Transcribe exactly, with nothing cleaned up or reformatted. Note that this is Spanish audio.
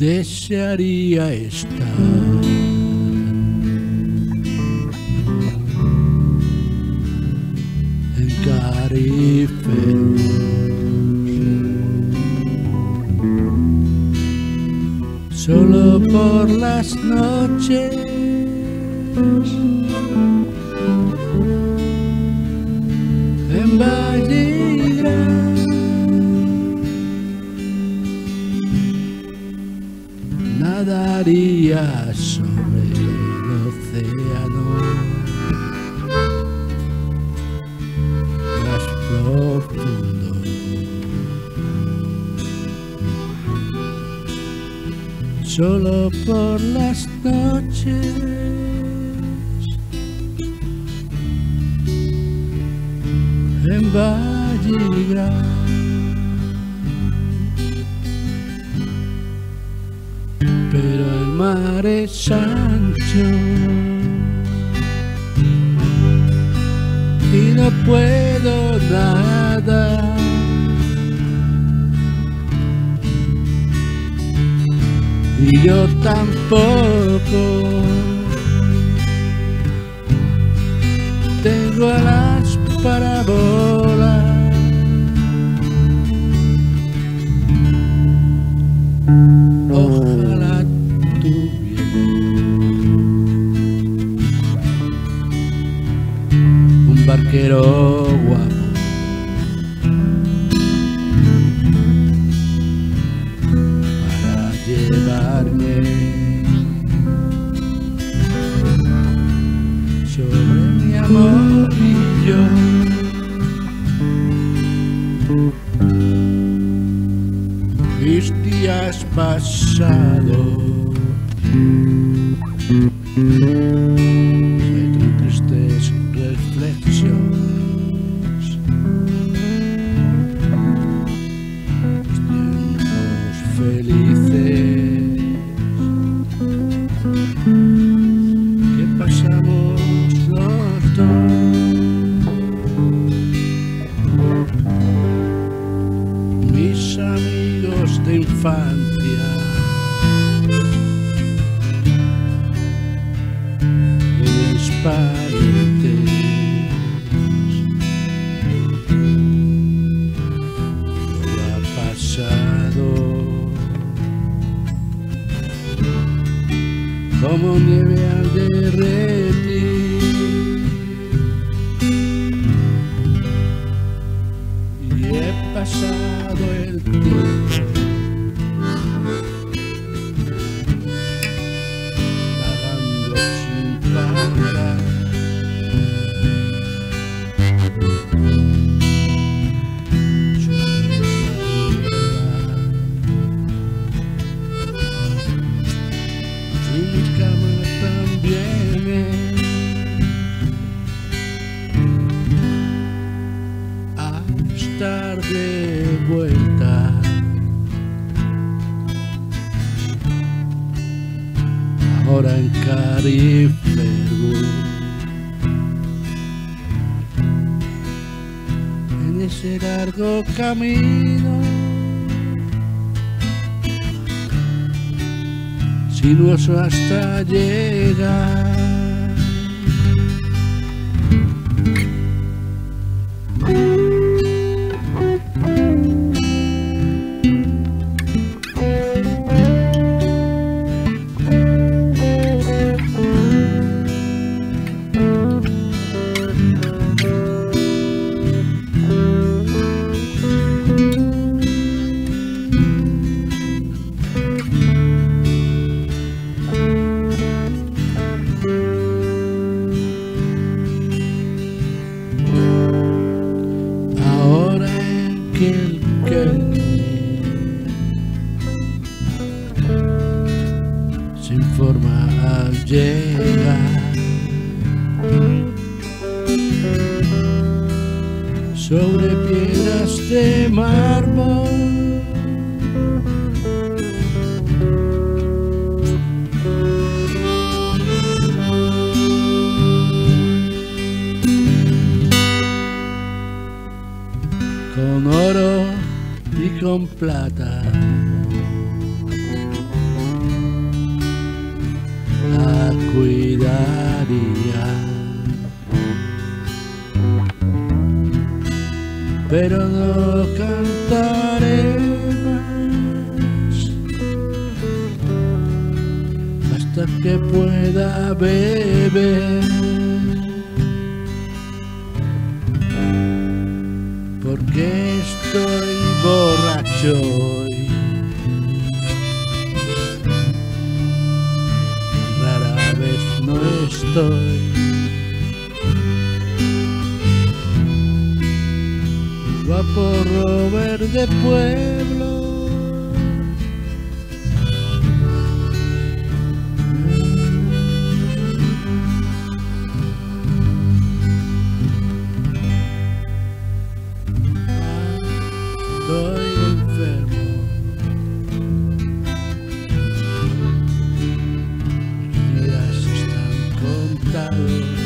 desearía estar en Carifel, solo por las noches, en Vallegrán. Nadaría sobre el océano más profundo, solo por las noches, en Vallegrán. Pero el mar es ancho y no puedo nadar. Y yo tampoco tengo alas para volar. Ojalá tuviera un barquero guapo para llevarme sobre mi amor y yo. Mis días pasados me traen tristes reflexiones. Los tiempos felices que pasamos los dos. Mis amigos de infancia, mis parientes, todo ha pasado como nieve al derretir. Y he pasado el tiempo vagando sin parar, y mi cama también es a estar de vuelta. Ahora en Carifel, en ese largo camino sinuoso hasta llegar. aquel que sin forma al llegar sobre piedras de mármol, con oro y con plata, pero no cantaré más hasta que pueda beber, porque estoy borracho hoy. Rara vez no estoy. Guapo verde pueblo. Estoy enfermo. Mis días están contados.